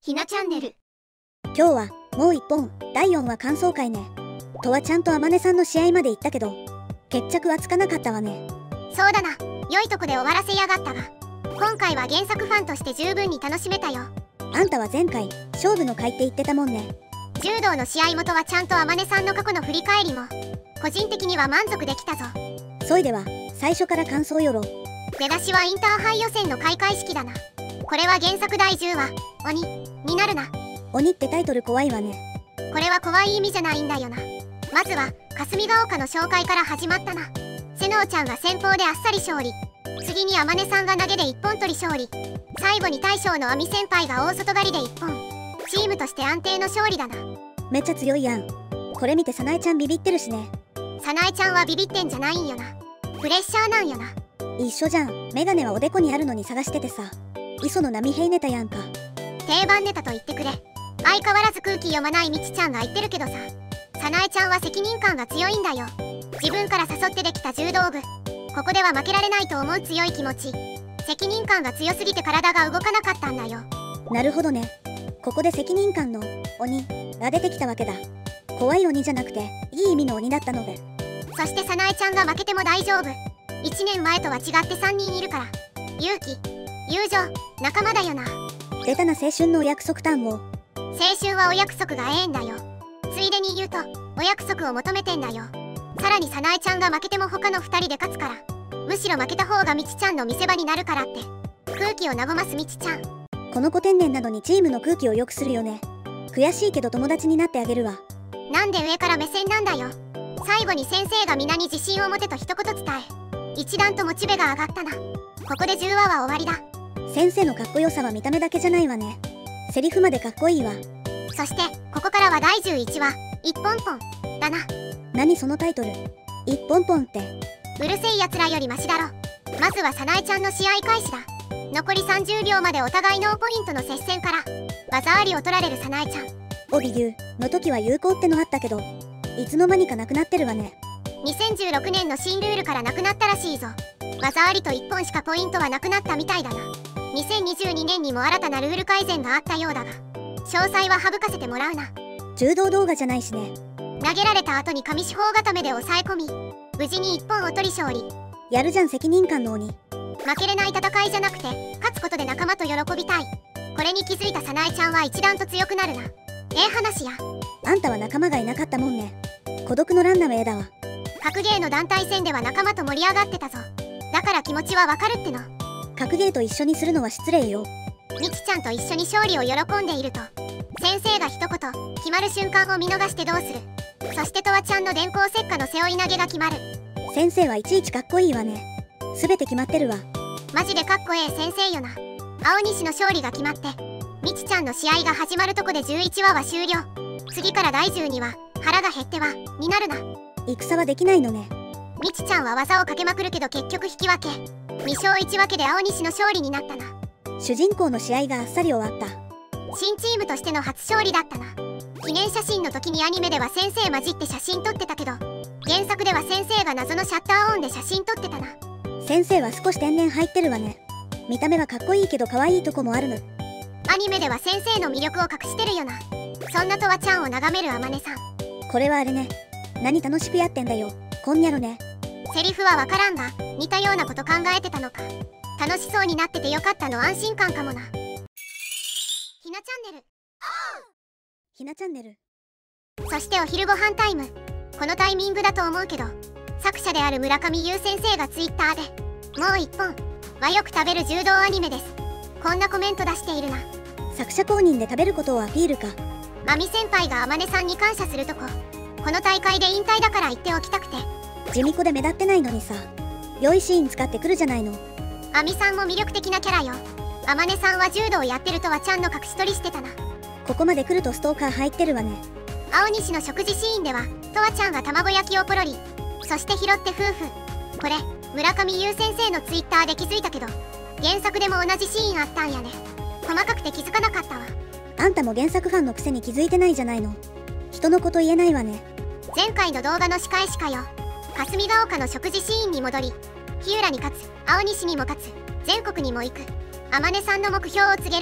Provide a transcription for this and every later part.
ひなチャンネル。 今日はもう一本第4話感想会ね。とはちゃんとあまねさんの試合まで行ったけど決着はつかなかったわね。 そうだな、良いとこで終わらせやがったが、今回は原作ファンとして十分に楽しめたよ。 あんたは前回勝負の回って言ってたもんね。 柔道の試合元はちゃんとあまねさんの過去の振り返りも個人的には満足できたぞ。 そいでは最初から感想よろ。 出だしはインターハイ予選の開会式だな。これは原作第10話鬼になるな。 鬼ってタイトル怖いわね。 これは怖い意味じゃないんだよな。まずは霞ヶ丘の紹介から始まったな。瀬能ちゃんが先鋒であっさり勝利、次にあまねさんが投げで一本取り勝利、最後に大将の亜美先輩が大外刈りで一本。チームとして安定の勝利だな。 めっちゃ強いやん。これ見てさなえちゃんビビってるしね。 さなえちゃんはビビってんじゃないんよな。プレッシャーなんよな。 一緒じゃん。メガネはおでこにあるのに探しててさ、磯の波平ネタやんか。 定番ネタと言ってくれ。相変わらず空気読まないみちちゃんが言ってるけどさ、さなえちゃんは責任感が強いんだよ。自分から誘ってできた柔道部、ここでは負けられないと思う強い気持ち、責任感が強すぎて体が動かなかったんだよ。 なるほどね。ここで責任感の鬼が出てきたわけだ。怖い鬼じゃなくていい意味の鬼だったので。 そしてさなえちゃんが負けても大丈夫。1年前とは違って3人いるから、勇気、友情、仲間だよな。 出たな青春のお約束単語。 青春はお約束がええんだよ。ついでに言うとお約束を求めてんだよ。さらにさなえちゃんが負けても他の2人で勝つから、むしろ負けた方がみちちゃんの見せ場になるからって空気を和ますみちちゃん。 この子天然なのにチームの空気を良くするよね。悔しいけど友達になってあげるわ。 なんで上から目線なんだよ。最後に先生が皆に自信を持てと一言伝え、一段とモチベが上がったな。ここで10話は終わりだ。 先生のかっこよさは見た目だけじゃないわね。セリフまでかっこいいわ。 そしてここからは第11話一本ポンだな。 何そのタイトル、一本ポンって。 うるせえやつらよりマシだろ。まずはさなえちゃんの試合開始だ。残り30秒までお互いノーポイントの接戦から技ありを取られるさなえちゃん。 帯牛の時は有効ってのあったけど、いつの間にかなくなってるわね。 2016年の新ルールからなくなったらしいぞ。技ありと1本しかポイントはなくなったみたいだな。2022年にも新たなルール改善があったようだが、詳細は省かせてもらうな。 柔道動画じゃないしね。 投げられた後に上四方固めで抑え込み、無事に1本を取り勝利。 やるじゃん責任感の鬼。 負けれない戦いじゃなくて勝つことで仲間と喜びたい。これに気づいたさなえちゃんは一段と強くなるな。話や。 あんたは仲間がいなかったもんね。孤独のランナウェイだわ。 格ゲーの団体戦では仲間と盛り上がってたぞ。だから気持ちはわかるっての。 格ゲーと一緒にするのは失礼よ。 みちちゃんと一緒に勝利を喜んでいると、先生が一言決まる瞬間を見逃してどうする。そしてとわちゃんの電光石火の背負い投げが決まる。 先生はいちいちかっこいいわね。すべて決まってるわ。 マジでかっこええ先生よな。青西の勝利が決まって、みちちゃんの試合が始まるとこで11話は終了。次から第12話腹が減ってはになるな。 戦はできないのね。 みちちゃんは技をかけまくるけど結局引き分け、2勝1分けで青西の勝利になったな。 主人公の試合があっさり終わった。 新チームとしての初勝利だったな。記念写真の時にアニメでは先生混じって写真撮ってたけど、原作では先生が謎のシャッターオンで写真撮ってたな。 先生は少し天然入ってるわね。見た目はかっこいいけど可愛いとこもあるの。 アニメでは先生の魅力を隠してるよな。そんなとわちゃんを眺めるあまねさん。 これはあれね。何楽しくやってんだよこんにゃろね。 セリフはわからんが似たようなこと考えてたのか。楽しそうになっててよかったの安心感かもな。ひなチャンネル。 ひなチャンネル。 そしてお昼ご飯タイム。このタイミングだと思うけど、作者である村上優先生がツイッターでもう一本はよく食べる柔道アニメです、こんなコメント出しているな。 作者公認で食べることをアピールか。 まみ先輩があまねさんに感謝するとこ、この大会で引退だから言っておきたくて。 地味子で目立ってないのにさ、良いシーン使ってくるじゃないの。 あみさんも魅力的なキャラよ。あまねさんは柔道やってるとはちゃんの隠し撮りしてたな。 ここまで来るとストーカー入ってるわね。 青西の食事シーンではとわちゃんが卵焼きをポロリ、そして拾って夫婦。これ村上優先生のツイッターで気づいたけど、原作でも同じシーンあったんやね。細かくて気づかなかったわ。 あんたも原作ファンのくせに気づいてないじゃないの。人のこと言えないわね。 前回の動画の仕返しかよ。霞ヶ丘の食事シーンに戻り、日浦に勝つ、青西にも勝つ、全国にも行く、あまねさんの目標を告げる。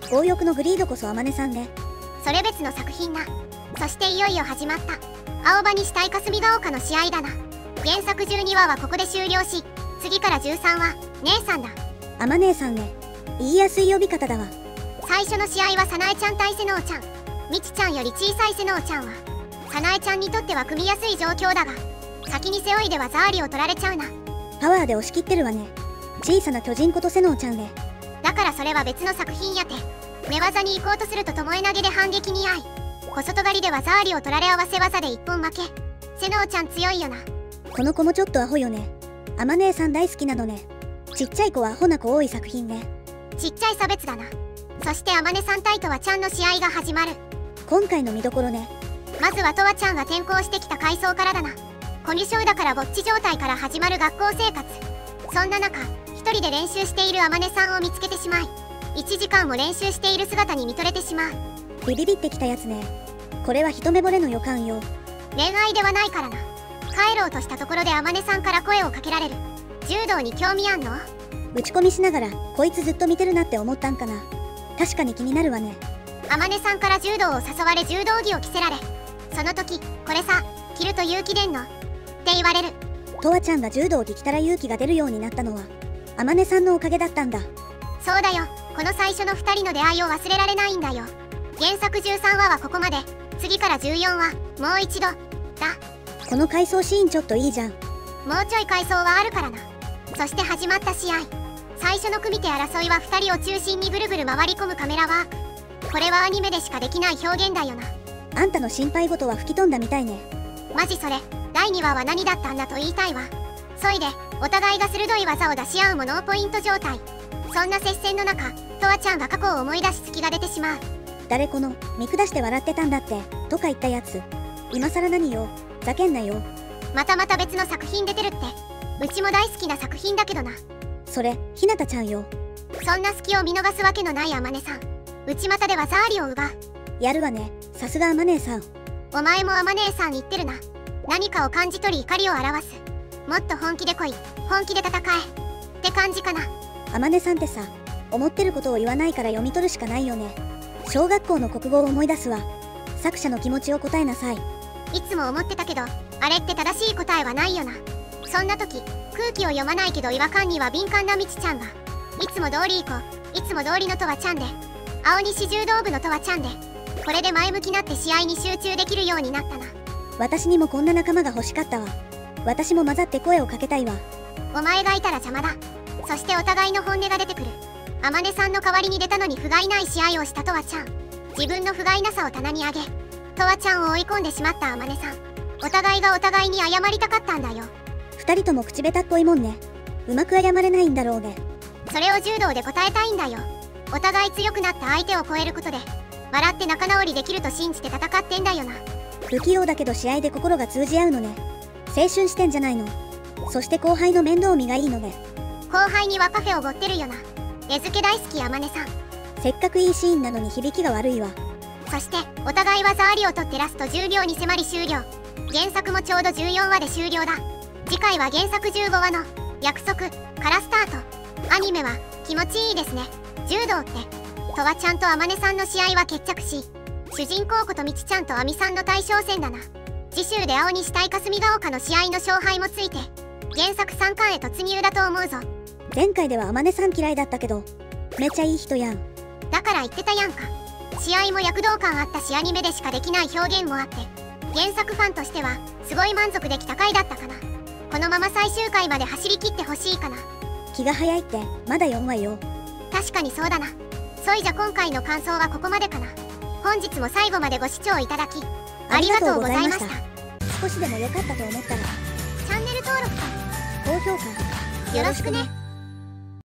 強欲のグリードこそ天音さんね。 それ別の作品な。そしていよいよ始まった青葉西対霞ヶ丘の試合だな。原作12話はここで終了し、次から13話姉さんだ。 天音さんね。言いやすい呼び方だわ。 最初の試合は早苗ちゃん対瀬能ちゃん。みちちゃんより小さい瀬能ちゃんは早苗ちゃんにとっては組みやすい状況だが、先に背負いではザーリを取られちゃうな。 パワーで押し切ってるわね。小さな巨人こと瀬能ちゃんね。 だからそれは別の作品やて。寝技に行こうとすると巴投げで反撃に遭い、小外刈りではザーリを取られ合わせ技で一本負け。瀬能ちゃん強いよな。 この子もちょっとアホよね。天音さん大好きなのね。ちっちゃい子はアホな子多い作品ね。 ちっちゃい差別だな。そして天音さん対とわちゃんの試合が始まる。 今回の見どころね。 まずはとわちゃんが転校してきた階層からだな。コミュ障だからぼっち状態から始まる学校生活。そんな中、一人で練習している天音さんを見つけてしまい、1時間も練習している姿に見とれてしまう。 ビビビってきたやつね。これは一目惚れの予感よ。 恋愛ではないからな。帰ろうとしたところで天音さんから声をかけられる。柔道に興味あんの？ 打ち込みしながらこいつずっと見てるなって思ったんかな。確かに気になるわね。 天音さんから柔道を誘われ柔道着を着せられ、その時これさ着ると勇気出んのって言われる。 とわちゃんが柔道着着たら勇気が出るようになったのは天音さんのおかげだったんだ。 そうだよ。この最初の2人の出会いを忘れられないんだよ。原作13話はここまで。次から14話もう一度だ。 この回想シーンちょっといいじゃん。 もうちょい回想はあるからな。そして始まった試合。最初の組手争いは2人を中心にぐるぐる回り込むカメラワーク。これはアニメでしかできない表現だよな。 あんたの心配事は吹き飛んだみたいね。 マジそれ。第2話は何だったんだと言いたいわ。そいでお互いが鋭い技を出し合うもノーポイント状態。そんな接戦の中、とわちゃんが過去を思い出し隙が出てしまう。 誰この見下して笑ってたんだってとか言ったやつ。今更何よ、ざけんなよ。 また別の作品出てるって。うちも大好きな作品だけどな。 それひなたちゃんよ。 そんな隙を見逃すわけのない天音さん。内股ではザーリを奪う。 やるわね、さすが天音さん。 お前も天音さん言ってるな。何かを感じ取り怒りを表す。もっと本気で来い、本気で戦えって感じかな。 天音さんってさ、思ってることを言わないから読み取るしかないよね。小学校の国語を思い出すわ。作者の気持ちを答えなさい。 いつも思ってたけど、あれって正しい答えはないよな。そんな時、空気を読まないけど違和感には敏感なみちちゃんが、いつも通り行こう、いつも通りのとわちゃんで、青西柔道部のとわちゃんで、これで前向きなって試合に集中できるようになったな。 私にもこんな仲間が欲しかったわ。私も混ざって声をかけたいわ。 お前がいたら邪魔だ。そしてお互いの本音が出てくる。天音さんの代わりに出たのに不甲斐ない試合をしたとわちゃん。自分の不甲斐なさを棚に上げ、とわちゃんを追い込んでしまった天音さん。お互いがお互いに謝りたかったんだよ。 二人とも口下手っぽいもんね。うまく謝れないんだろうね。 それを柔道で答えたいんだよ。お互い強くなった相手を超えることで、笑って仲直りできると信じて戦ってんだよな。 不器用だけど試合で心が通じ合うのね。青春してんじゃないの。そして後輩の面倒見がいいのね。 後輩にはパフェをおごってるよな。絵付け大好き天音さん。 せっかくいいシーンなのに響きが悪いわ。 そしてお互いはザーリを取ってラスト10秒に迫り終了。原作もちょうど14話で終了だ。次回は原作15話の約束からスタート。アニメは気持ちいいですね。柔道ってとわちゃんと天音さんの試合は決着し、主人公ことみちちゃんとあみさんの大将戦だな。次週で青西対霞ヶ丘の試合の勝敗もついて原作3巻へ突入だと思うぞ。 前回では天音さん嫌いだったけどめっちゃいい人やん。 だから言ってたやんか。試合も躍動感あったしアニメでしかできない表現もあって、原作ファンとしてはすごい満足できた回だったかな。このまま最終回まで走り切ってほしいかな。 気が早いってまだ4話よ。 確かにそうだな。そいじゃ今回の感想はここまでかな。本日も最後までご視聴いただきありがとうございました。 少しでも良かったと思ったらチャンネル登録と高評価よろしくね。